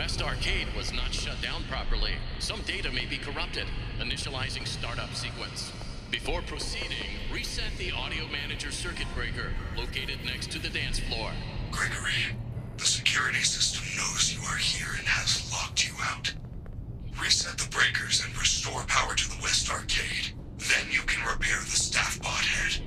West Arcade was not shut down properly. Some data may be corrupted. Initializing startup sequence. Before proceeding, reset the audio manager circuit breaker located next to the dance floor. Gregory, the security system knows you are here and has locked you out. Reset the breakers and restore power to the West Arcade. Then you can repair the staff bot head.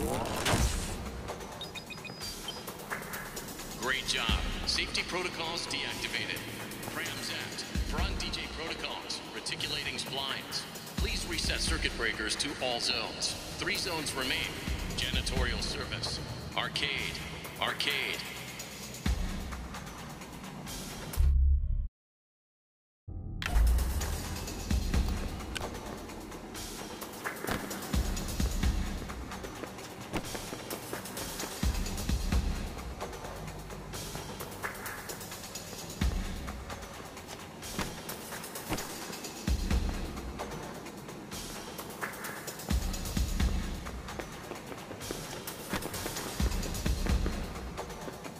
Great job. Safety protocols deactivated. Prams Act. Front DJ protocols. Reticulating splines. Please reset circuit breakers to all zones. 3 zones remain. Janitorial service. Arcade. Arcade. All right, Freddy. You're clear. Now, get to the control room. I'll take care of the rest. Good luck. 10 seconds.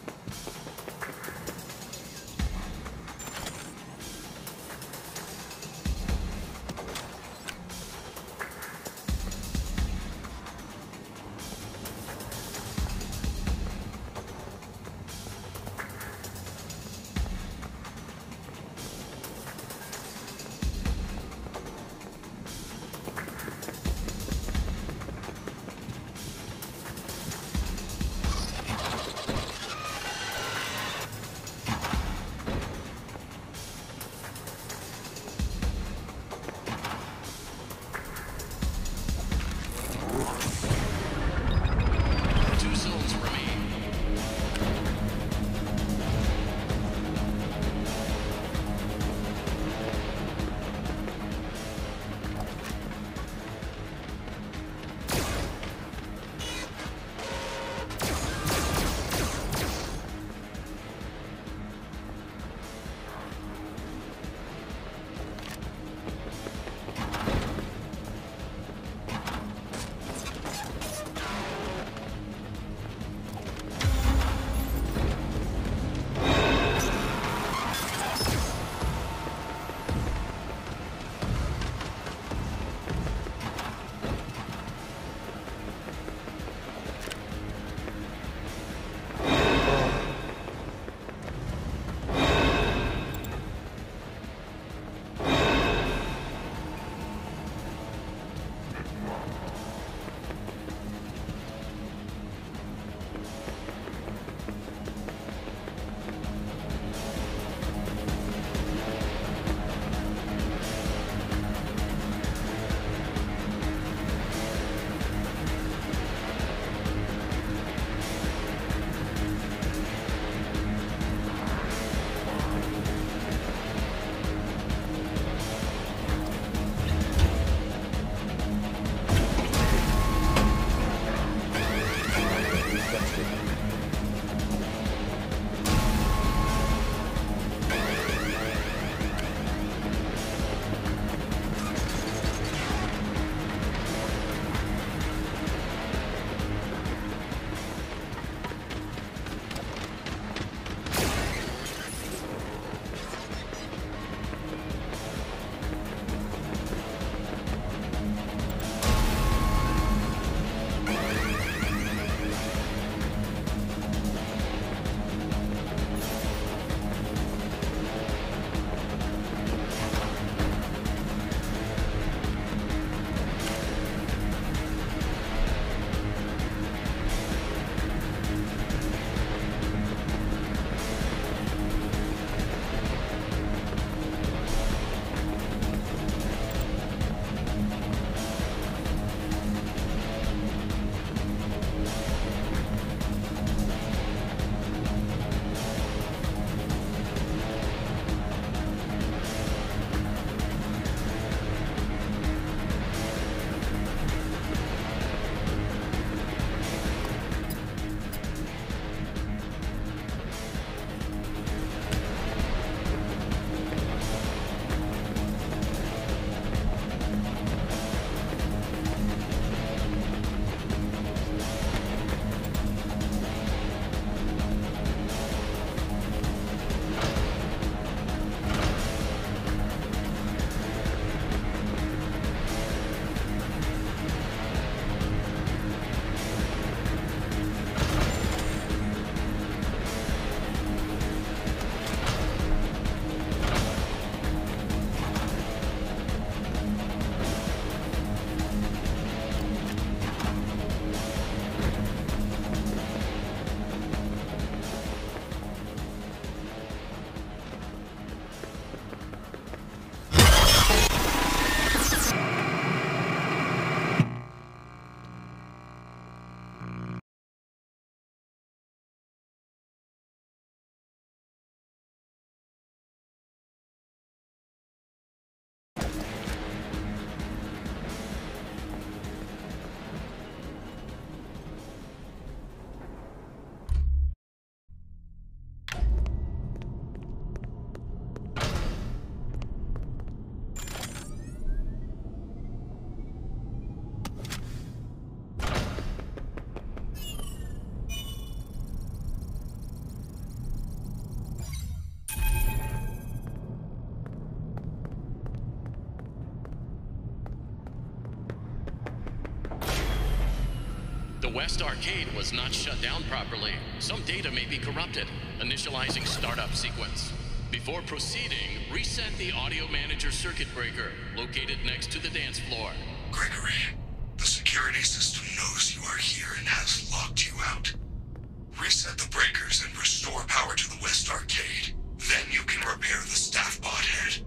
West Arcade was not shut down properly. Some data may be corrupted. Initializing startup sequence. Before proceeding, reset the audio manager circuit breaker located next to the dance floor. Gregory, the security system knows you are here and has locked you out. Reset the breakers and restore power to the West Arcade. Then you can repair the staff bot head.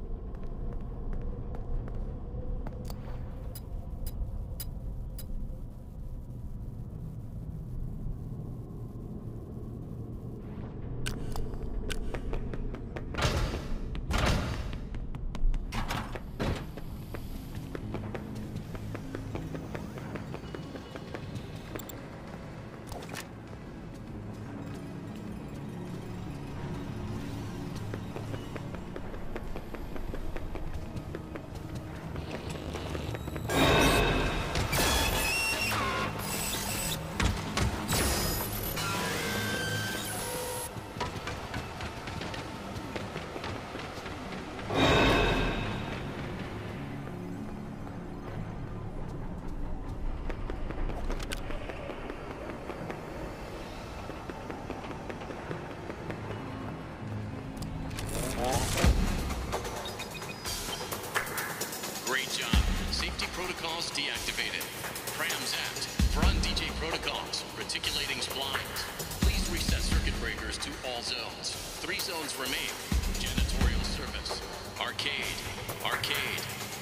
Great job. Safety protocols deactivated. Prams act. Front DJ protocols. Reticulating splines. Please reset circuit breakers to all zones. 3 zones remain. Janitorial service. Arcade. Arcade.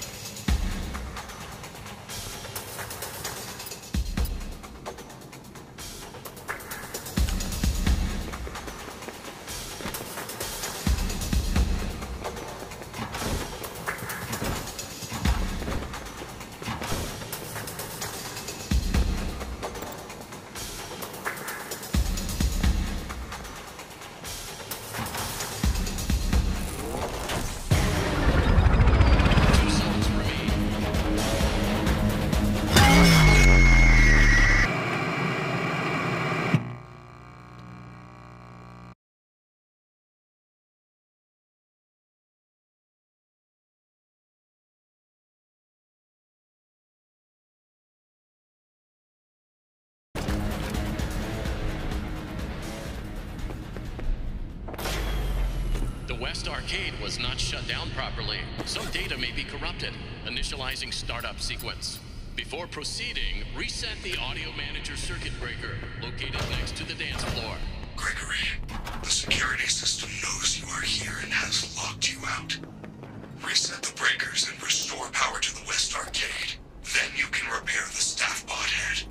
The West Arcade was not shut down properly. Some data may be corrupted. Initializing startup sequence. Before proceeding, reset the audio manager circuit breaker located next to the dance floor. Gregory, the security system knows you are here and has locked you out. Reset the breakers and restore power to the West Arcade. Then you can repair the staff bot head.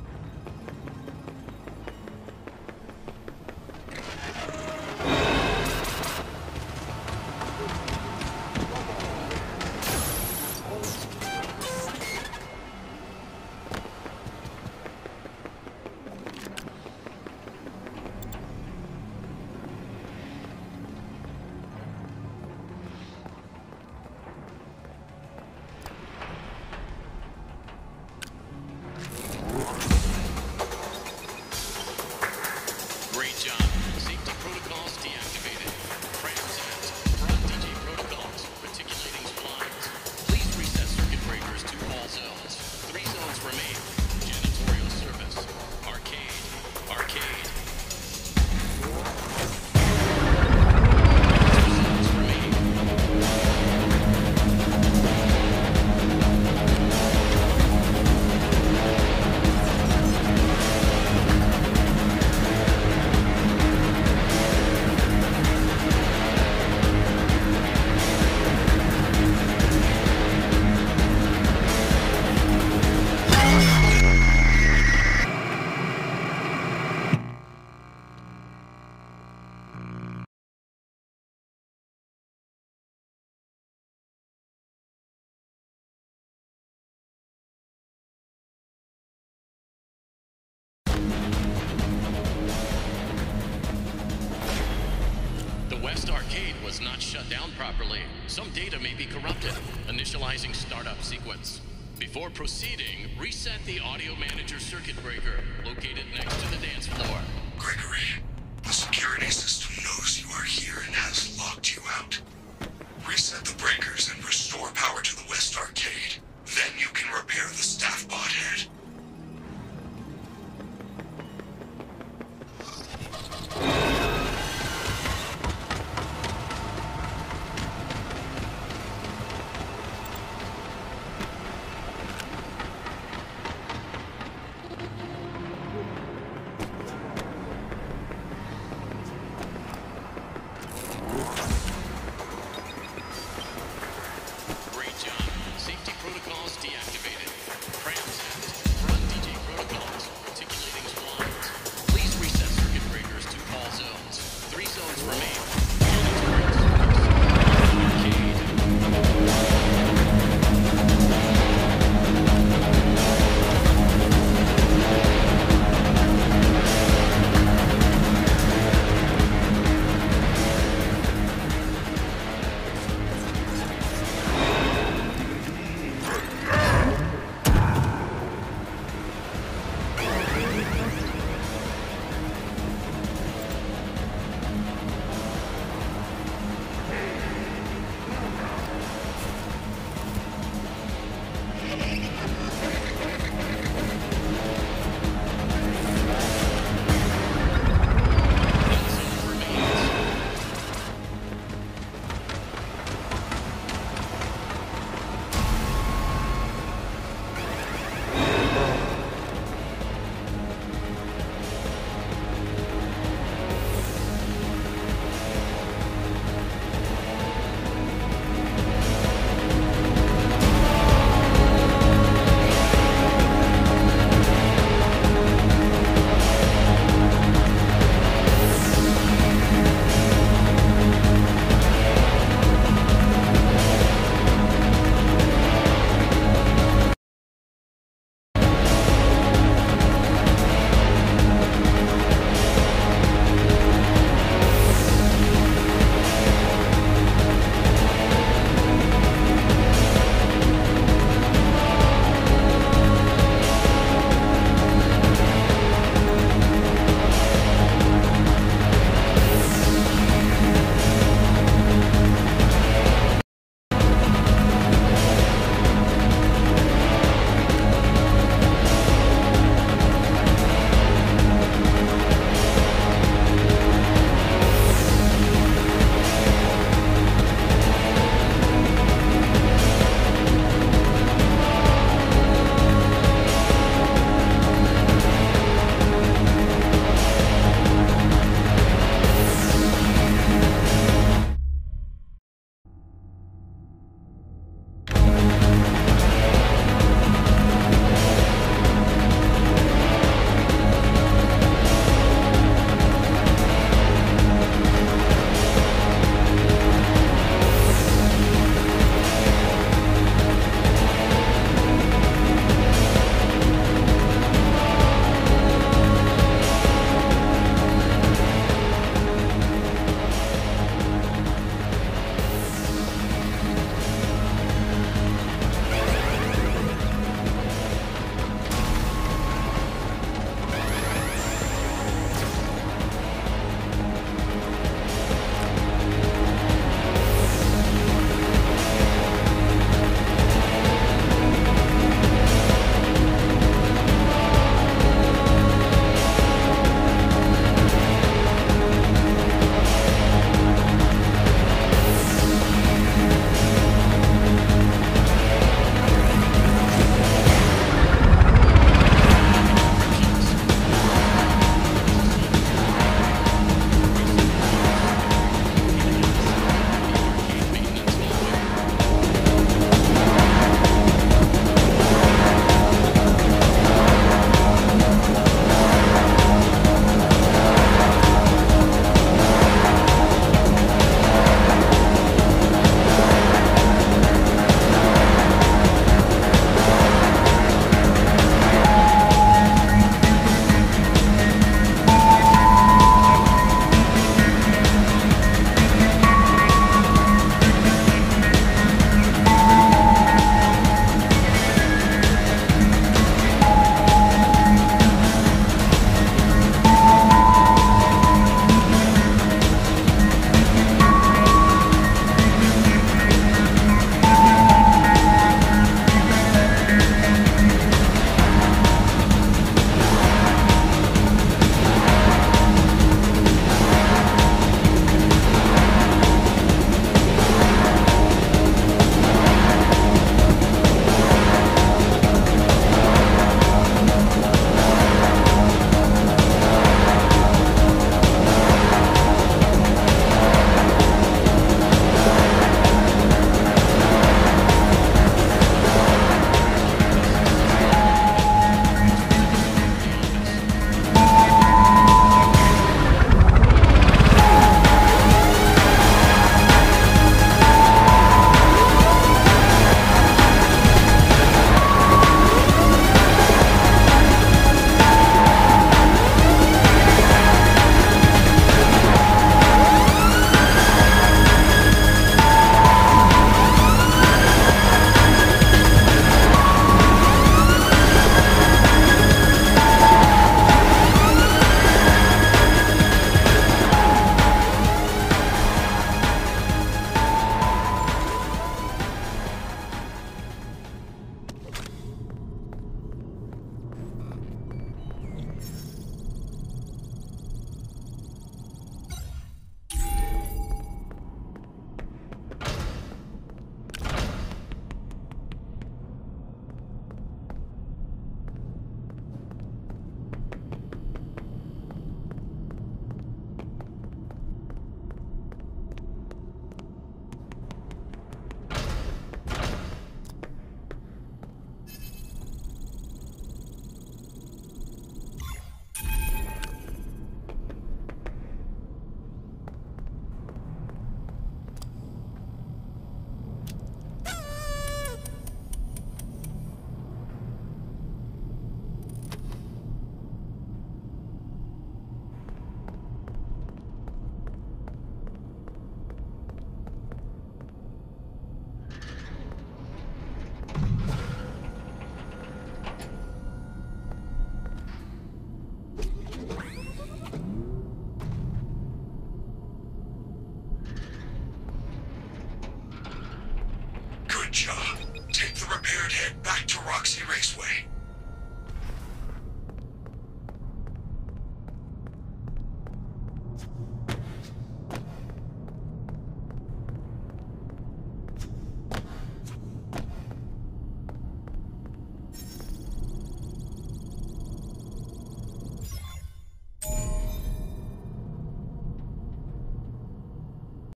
Great job. Safety protocols deactivated. Prams act. Front DJ protocols. Reticulating splines. Please reset circuit breakers to all zones. 3 zones remain. Janitorial service. Arcade. Arcade. 2 zones remain. The West Arcade was not shut down properly. Some data may be corrupted. Initializing startup sequence. Before proceeding, reset the audio manager circuit breaker located